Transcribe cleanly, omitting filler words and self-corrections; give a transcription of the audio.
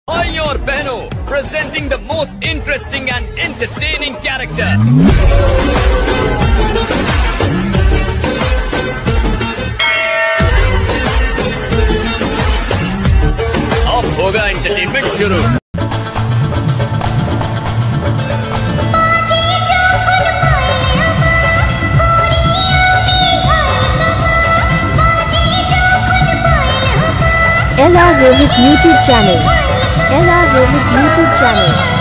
भाइयों और बहनों, presenting the most interesting and entertaining character. अब होगा एंटरटेनमेंट शुरू। LR Rohit YouTube channel. LR Rohit YouTube channel.